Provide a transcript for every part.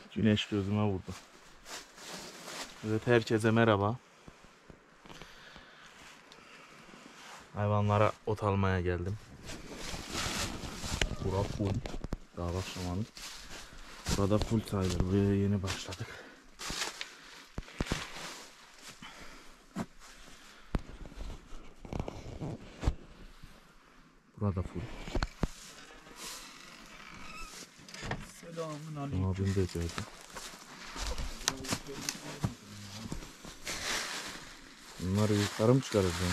Güneş gözüme vurdu. Evet, herkese merhaba. Hayvanlara ot almaya geldim. Bura full. Daha başlamadık. Burada full sayılır. Buraya yeni başladık. Burada full. Selamünaleyküm. Abim de gördü. Bunları yukarı mı çıkaracağım?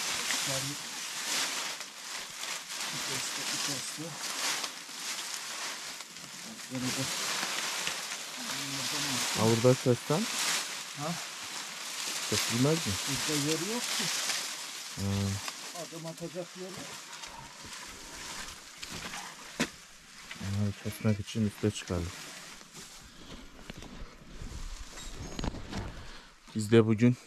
Ha, burada sesten. Ha? Ses bilmez mi? Burada yer yok ki. Ha. Adım atacak yer yok. Onları kesmek için üste çıkardık. Biz de bugün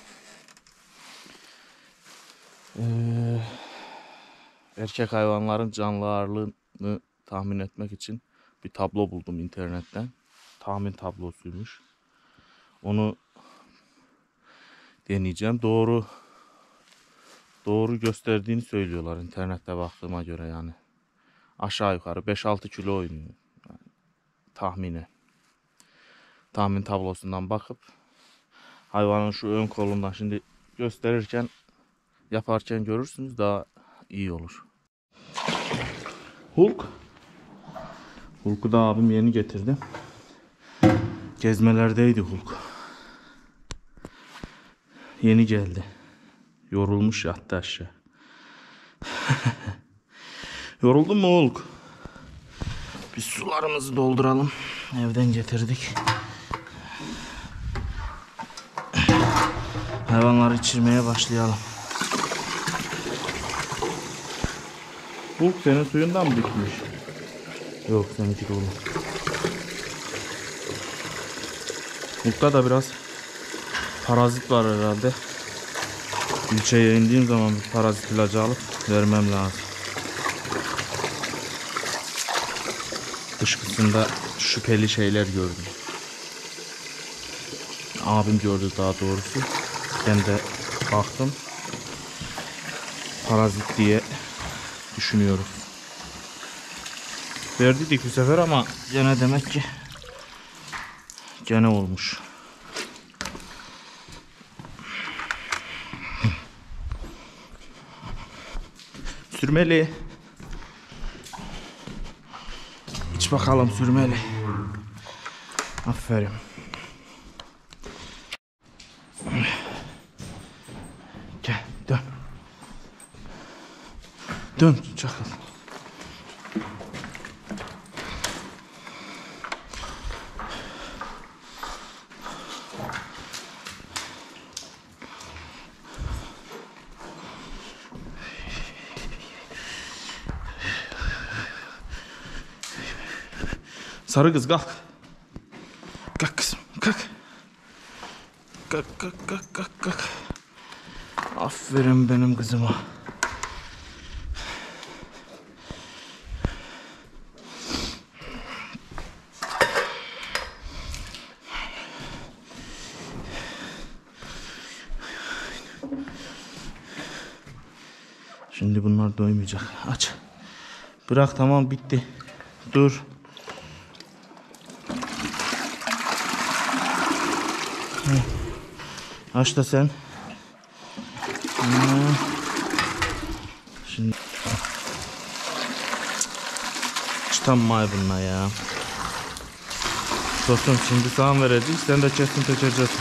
erkek hayvanların canlı ağırlığını tahmin etmek için bir tablo buldum internetten. Tahmin tablosuymuş. Onu deneyeceğim. Doğru gösterdiğini söylüyorlar internette baktığıma göre yani. Aşağı yukarı 5-6 kilo oynuyor. Yani tahmini. Tahmin tablosundan bakıp hayvanın şu ön kolundan şimdi gösterirken yaparken görürsünüz, daha iyi olur. Hulk'u da abim yeni getirdi. Gezmelerdeydi Hulk. Yeni geldi. Yorulmuş, yattı aşağı. Yoruldun mu Hulk? Biz sularımızı dolduralım. Evden getirdik. Hayvanları içirmeye başlayalım. Hulk, senin suyundan mı bitmiş? Yok, seninki dolu. Hulk'ta da biraz parazit var herhalde. İlçeye indiğim zaman bir parazit ilacı alıp vermem lazım. Dışkısında şüpheli şeyler gördüm. Abim gördü daha doğrusu. Ben de baktım. Parazit diye düşünüyorum. Verdiydik bu sefer ama gene demek ki gene olmuş. Sürmeli. İç bakalım sürmeli. Aferin. Gel, dön. Dön çakal. Sarı kız kalk. Kalk kızım, kalk. Kalk. Aferin benim kızıma. Şimdi bunlar doymayacak. Aç. Bırak, tamam, bitti. Dur. Aç da sen. Şimdi çıtanmay bununla ya. Dostum, şimdi sana vereceğiz. Sen de kesin seçeceksin.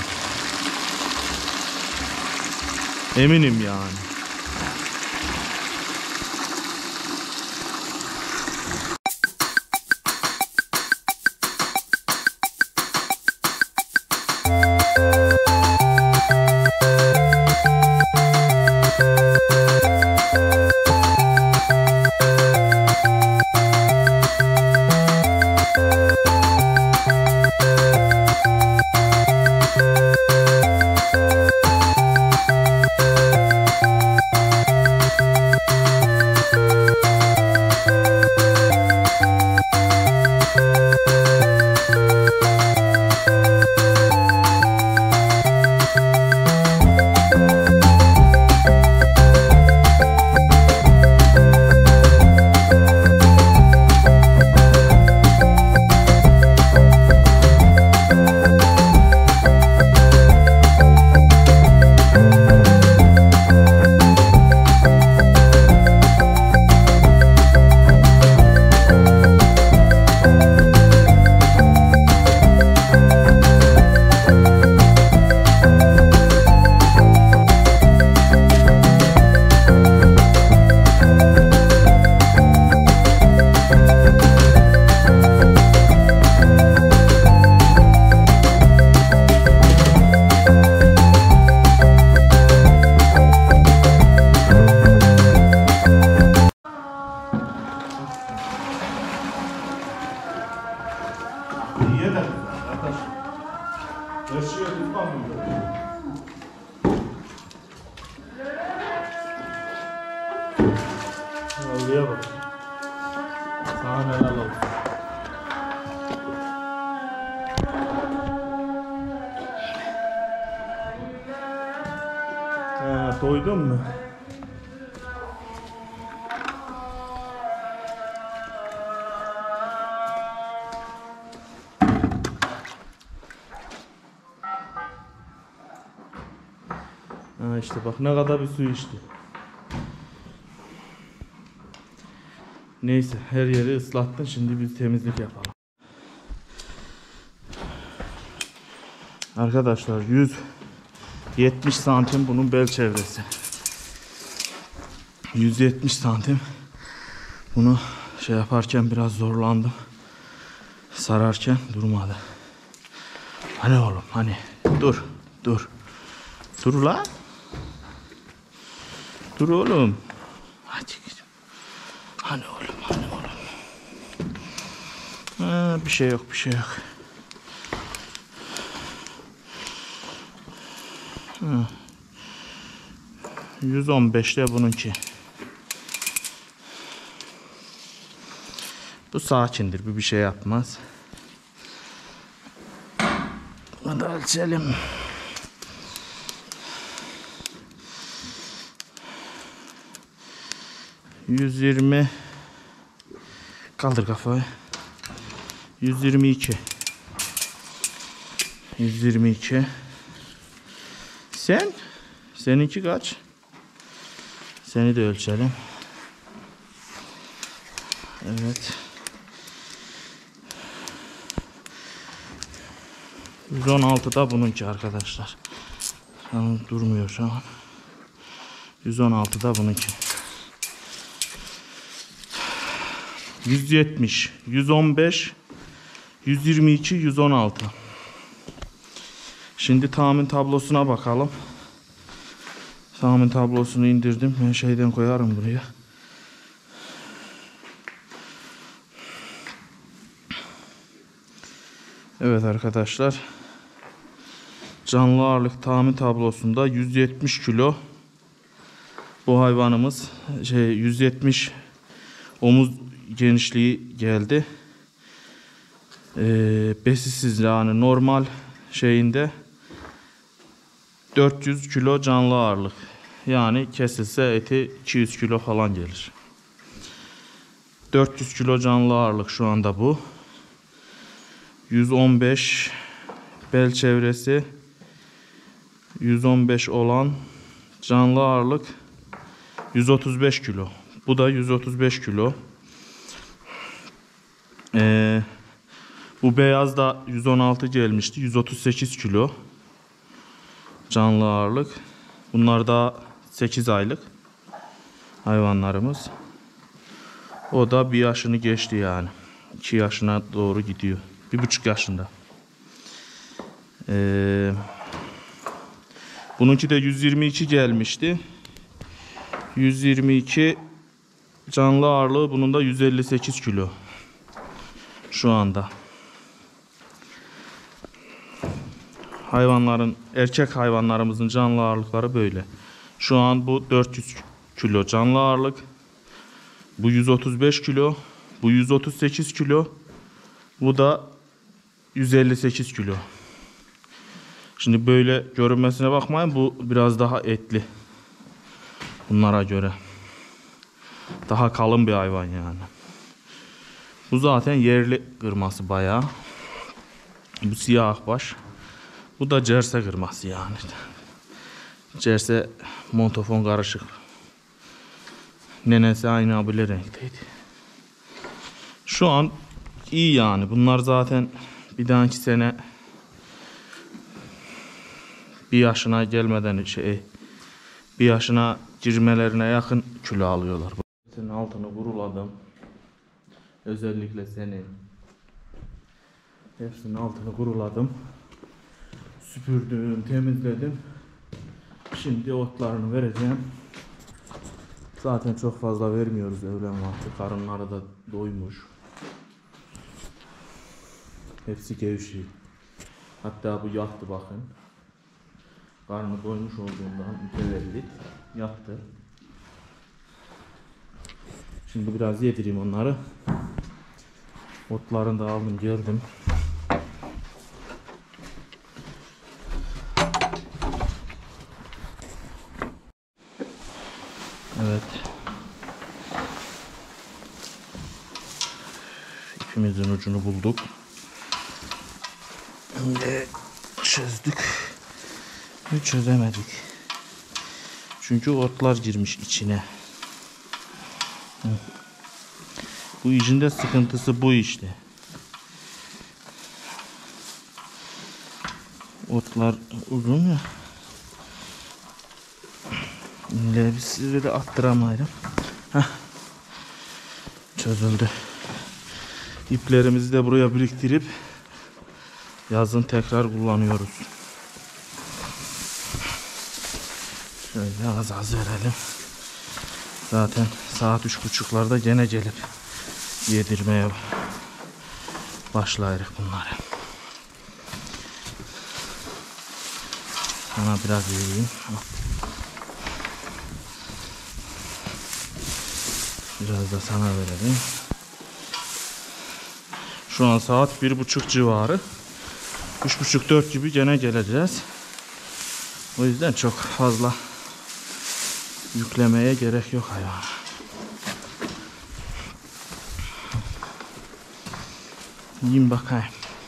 Eminim yani. Rengiye de güzel arkadaşlar. Yaşıyor İstanbul'da. Vallahi bak. Sana neler olsun. Doydun mu? İşte bak ne kadar bir su içti. Neyse her yeri ıslattın, şimdi bir temizlik yapalım. Arkadaşlar 170 santim bunun bel çevresi. 170 santim. Bunu şey yaparken biraz zorlandım. Sararken durmadı. Hani oğlum hani dur. Dur lan. Dur oğlum. Hadi gidelim. Hani oğlum. Bir şey yok. 115'te bununki. Bu sakindir. Bir şey yapmaz. Bunu da ölçelim. ...120... Kaldır kafayı. 122. Seninki kaç? Seni de ölçelim. Evet. 116 da bununki arkadaşlar. Tamam, durmuyor şu an. 116 da bununki. 170, 115, 122, 116. Şimdi tahmin tablosuna bakalım. Tahmin tablosunu indirdim. Ben şeyden koyarım buraya. Evet arkadaşlar. Canlı ağırlık tahmin tablosunda 170 kilo. Bu hayvanımız 170 omuz genişliği geldi. Besisiz yani normal şeyinde 400 kilo canlı ağırlık. Yani kesilse eti 200 kilo falan gelir. 400 kilo canlı ağırlık şu anda bu. 115 bel çevresi 115 olan canlı ağırlık 135 kilo. Bu da 135 kilo. Bu beyaz da 116 gelmişti. 138 kilo canlı ağırlık. Bunlar da 8 aylık hayvanlarımız. O da 1 yaşını geçti yani. 2 yaşına doğru gidiyor. 1,5 yaşında. Bununki de 122 gelmişti. 122 canlı ağırlığı, bunun da 158 kilo. Şu anda. Erkek hayvanlarımızın canlı ağırlıkları böyle. Şu an bu 400 kilo canlı ağırlık. Bu 135 kilo. Bu 138 kilo. Bu da 158 kilo. Şimdi böyle görünmesine bakmayın. Bu biraz daha etli. Bunlara göre. Daha kalın bir hayvan yani. Bu zaten yerli kırması bayağı. Bu siyah akbaş. Bu da cerse kırması yani. Cerse montofon karışık. Nenesi aynı abiyle renkteydi. Şu an iyi yani. Bunlar zaten bir dahaki sene 1 yaşına gelmeden 1 yaşına girmelerine yakın kilo alıyorlar. Senin altını kuruladım. Özellikle senin. Hepsinin altını kuruladım. Süpürdüm, temizledim. Şimdi otlarını vereceğim. Zaten çok fazla vermiyoruz öğlen vakti. Karınları da doymuş. Hepsi gevşiyor. Hatta bu yattı bakın. Karnı doymuş olduğundan mütevellit yattı. Şimdi biraz yedireyim onları. Otlarını da aldım geldim. Evet. İpimizin ucunu bulduk. Şimdi çözdük. Ve çözemedik. Çünkü otlar girmiş içine. Bu işin de sıkıntısı bu işte. Otlar uzun ya. Lebisiyle de attıramaydım. Çözüldü. İplerimizi de buraya biriktirip yazın tekrar kullanıyoruz. Şöyle az verelim. Zaten saat 3.30'larda gene gelip yedirmeye başlayırız bunları. Sana biraz vereyim. Biraz da sana verelim. Şu an saat 1.30 civarı. 3.30-4 gibi gene geleceğiz. O yüzden çok fazla yüklemeye gerek yok hayvan. Yiyin bakayım.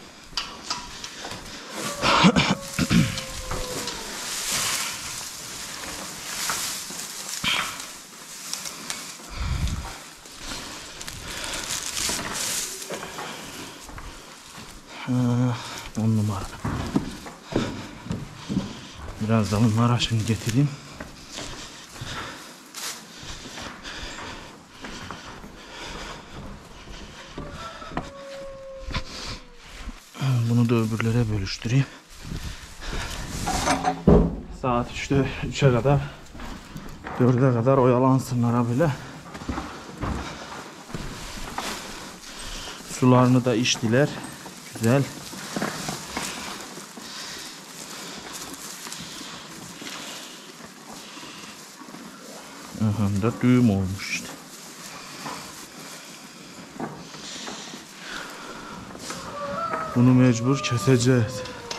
On numara. Biraz da bunlara şimdi getireyim. Bunu da öbürlere bölüştüreyim. Saat 3'e kadar 4'e kadar oyalansınlar böyle. Sularını da içtiler. Güzel. Aha da düğüm olmuş işte. Bunu mecbur keseceğiz.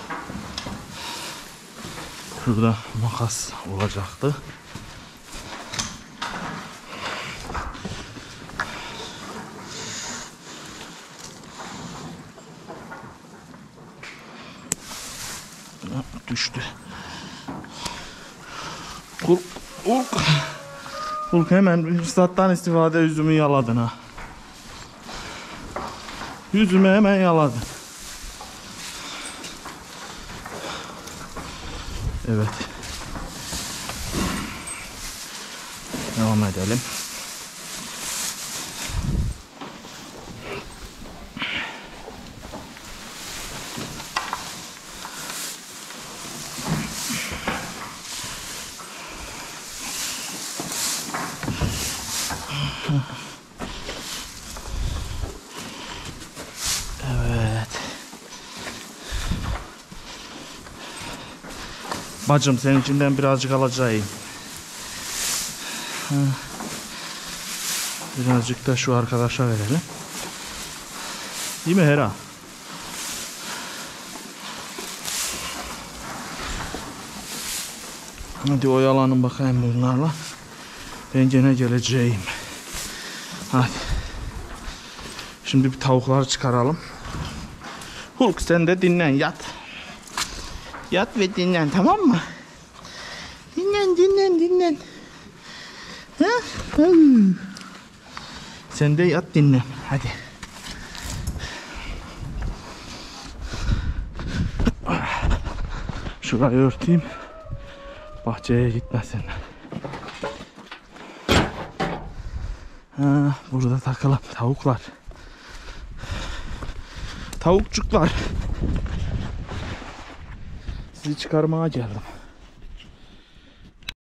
Şurada makas olacaktı. Düştü. Hulk hemen fırsattan istifade yüzümü yaladın ha. Yüzümü hemen yaladın. Evet. Devam edelim. Evet. Bacım senin içinden birazcık alacağım. Birazcık da şu arkadaşa verelim. Değil mi Hera? Hadi oyalanın bakayım bunlarla. Ben gene geleceğim. Hadi. Şimdi bir tavukları çıkaralım. Hulk sen de dinlen, yat. Yat ve dinlen, tamam mı? Dinlen. Ha? Sen de yat, dinlen. Hadi. Şurayı örteyim. Bahçeye gitmesin. Burada takılan tavuklar. Tavukçuklar. Sizi çıkarmaya geldim.